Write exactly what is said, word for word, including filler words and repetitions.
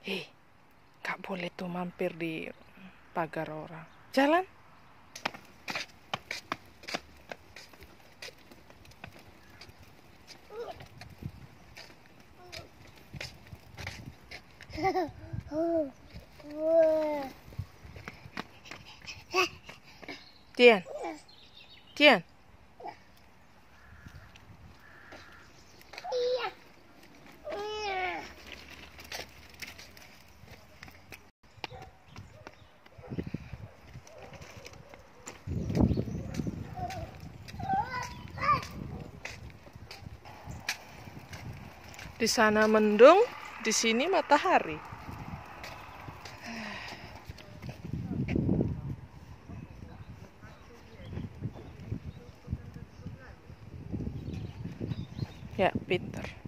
Hei, gak boleh tuh mampir di pagar orang. Jalan. Tian. Tian. Di sana mendung, di sini matahari. Ya, pinter.